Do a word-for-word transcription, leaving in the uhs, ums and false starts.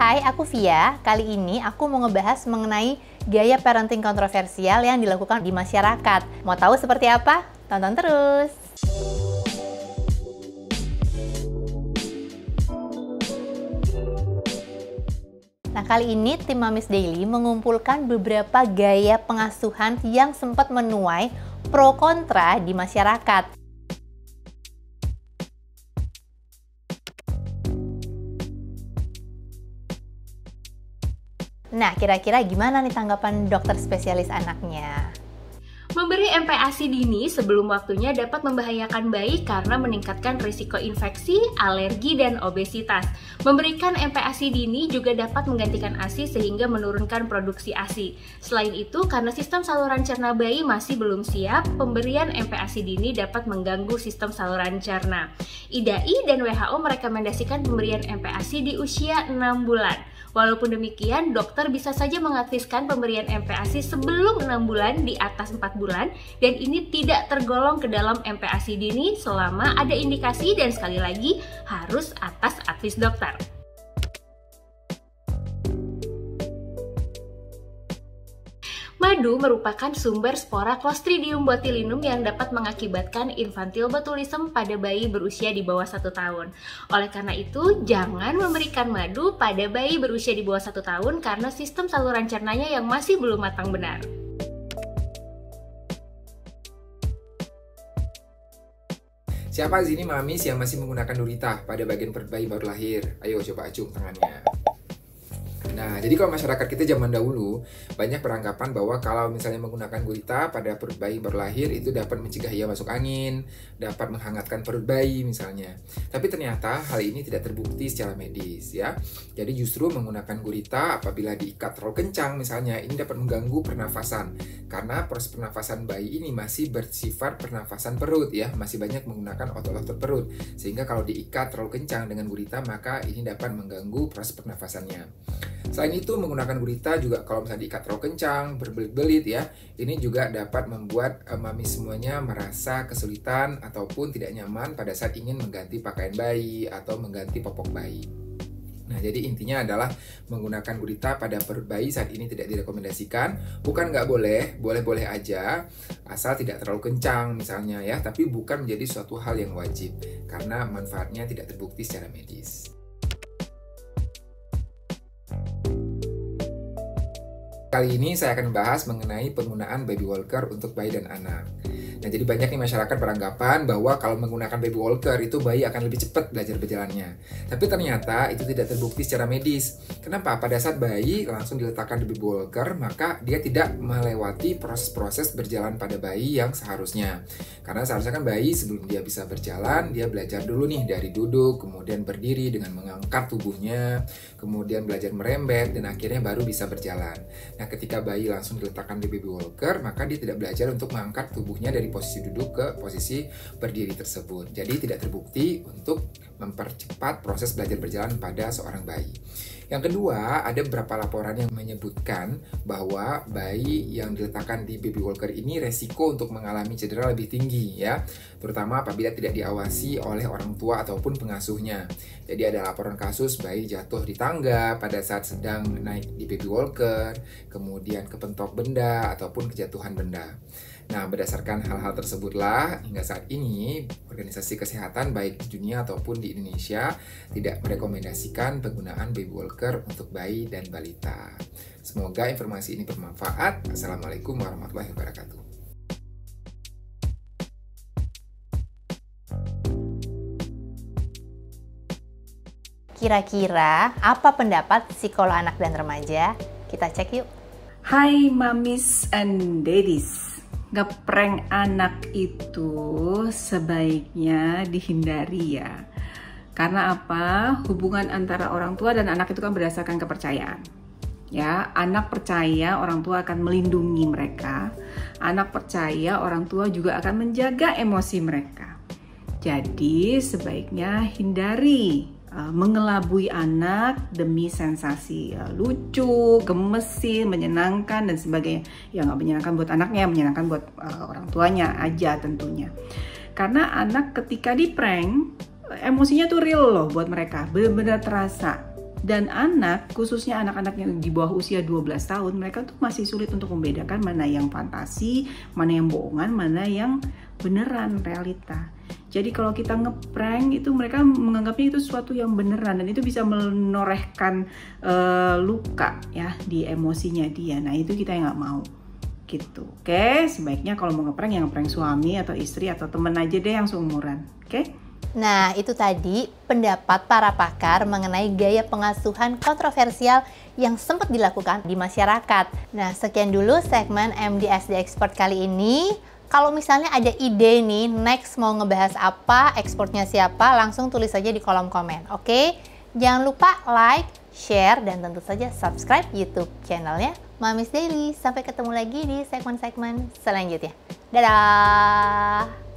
Hai, aku Via. Kali ini aku mau ngebahas mengenai gaya parenting kontroversial yang dilakukan di masyarakat. Mau tahu seperti apa? Tonton terus! Nah, kali ini tim Mamis Daily mengumpulkan beberapa gaya pengasuhan yang sempat menuai pro kontra di masyarakat. Nah, kira-kira gimana nih tanggapan dokter spesialis anaknya? Memberi M P A S I dini sebelum waktunya dapat membahayakan bayi karena meningkatkan risiko infeksi, alergi, dan obesitas. Memberikan M P A S I dini juga dapat menggantikan A S I sehingga menurunkan produksi A S I. Selain itu, karena sistem saluran cerna bayi masih belum siap, pemberian M P A S I dini dapat mengganggu sistem saluran cerna. I D A I dan W H O merekomendasikan pemberian M P A S I di usia enam bulan. Walaupun demikian, dokter bisa saja mengaktifkan pemberian M P A S I sebelum enam bulan di atas empat bulan, dan ini tidak tergolong ke dalam M P A S I dini selama ada indikasi dan sekali lagi harus atas advis dokter. Madu merupakan sumber spora Clostridium botulinum yang dapat mengakibatkan infantile botulism pada bayi berusia di bawah satu tahun. Oleh karena itu, jangan memberikan madu pada bayi berusia di bawah satu tahun karena sistem saluran cernanya yang masih belum matang benar. Siapa di sini mamis yang masih menggunakan Durita pada bagian perut bayi baru lahir? Ayo coba acung tangannya. Nah, jadi kalau masyarakat kita zaman dahulu banyak beranggapan bahwa kalau misalnya menggunakan gurita pada perut bayi baru lahir itu dapat mencegah ia masuk angin, dapat menghangatkan perut bayi misalnya. Tapi ternyata hal ini tidak terbukti secara medis ya. Jadi justru menggunakan gurita apabila diikat terlalu kencang misalnya ini dapat mengganggu pernafasan karena proses pernafasan bayi ini masih bersifat pernafasan perut ya, masih banyak menggunakan otot-otot perut. Sehingga kalau diikat terlalu kencang dengan gurita maka ini dapat mengganggu proses pernafasannya. Selain itu, menggunakan gurita juga kalau misalnya diikat terlalu kencang, berbelit-belit ya, ini juga dapat membuat uh, mami semuanya merasa kesulitan ataupun tidak nyaman pada saat ingin mengganti pakaian bayi atau mengganti popok bayi. Nah, jadi intinya adalah menggunakan gurita pada perut bayi saat ini tidak direkomendasikan. Bukan nggak boleh, boleh-boleh aja, asal tidak terlalu kencang misalnya ya, tapi bukan menjadi suatu hal yang wajib, karena manfaatnya tidak terbukti secara medis. Kali ini saya akan membahas mengenai penggunaan baby walker untuk bayi dan anak. Nah, jadi banyak nih masyarakat beranggapan bahwa kalau menggunakan baby walker itu bayi akan lebih cepat belajar berjalannya. Tapi ternyata itu tidak terbukti secara medis. Kenapa? Pada saat bayi langsung diletakkan di baby walker, maka dia tidak melewati proses-proses berjalan pada bayi yang seharusnya. Karena seharusnya kan bayi sebelum dia bisa berjalan, dia belajar dulu nih dari duduk, kemudian berdiri dengan mengangkat tubuhnya, kemudian belajar merembet, dan akhirnya baru bisa berjalan. Nah, ketika bayi langsung diletakkan di baby walker, maka dia tidak belajar untuk mengangkat tubuhnya dari posisi duduk ke posisi berdiri tersebut. Jadi tidak terbukti untuk mempercepat proses belajar berjalan pada seorang bayi. Yang kedua, ada beberapa laporan yang menyebutkan bahwa bayi yang diletakkan di baby walker ini resiko untuk mengalami cedera lebih tinggi ya, terutama apabila tidak diawasi oleh orang tua ataupun pengasuhnya. Jadi ada laporan kasus bayi jatuh di tangga pada saat sedang naik di baby walker, kemudian kepentok benda ataupun kejatuhan benda. Nah, berdasarkan hal-hal tersebutlah, hingga saat ini, organisasi kesehatan baik di dunia ataupun di Indonesia tidak merekomendasikan penggunaan baby walker untuk bayi dan balita. Semoga informasi ini bermanfaat. Assalamualaikum warahmatullahi wabarakatuh. Kira-kira apa pendapat psikolog anak dan remaja? Kita cek yuk. Hai mamis and daddies. Ngeprank anak itu sebaiknya dihindari ya. Karena apa? Hubungan antara orang tua dan anak itu kan berdasarkan kepercayaan. Ya, anak percaya orang tua akan melindungi mereka. Anak percaya orang tua juga akan menjaga emosi mereka. Jadi sebaiknya hindari uh, mengelabui anak demi sensasi uh, lucu, gemesin, menyenangkan dan sebagainya. Ya nggak menyenangkan buat anaknya, menyenangkan buat uh, orang tuanya aja tentunya. Karena anak ketika di prank, emosinya tuh real loh buat mereka, benar-benar terasa. Dan anak, khususnya anak-anak yang di bawah usia dua belas tahun, mereka tuh masih sulit untuk membedakan mana yang fantasi, mana yang bohongan, mana yang beneran realita. Jadi kalau kita ngeprank itu mereka menganggapnya itu sesuatu yang beneran, dan itu bisa menorehkan uh, luka ya di emosinya dia. Nah itu kita yang nggak mau gitu. Oke, sebaiknya kalau mau ngeprank yang ngeprank suami atau istri atau temen aja deh yang seumuran. Oke? Nah, itu tadi pendapat para pakar mengenai gaya pengasuhan kontroversial yang sempat dilakukan di masyarakat. Nah, sekian dulu segmen M D S D Expert kali ini. Kalau misalnya ada ide nih, next mau ngebahas apa, expertnya siapa, langsung tulis saja di kolom komen, oke? Jangan lupa like, share, dan tentu saja subscribe YouTube channelnya Mamis Daily. Sampai ketemu lagi di segmen-segmen selanjutnya. Dadah!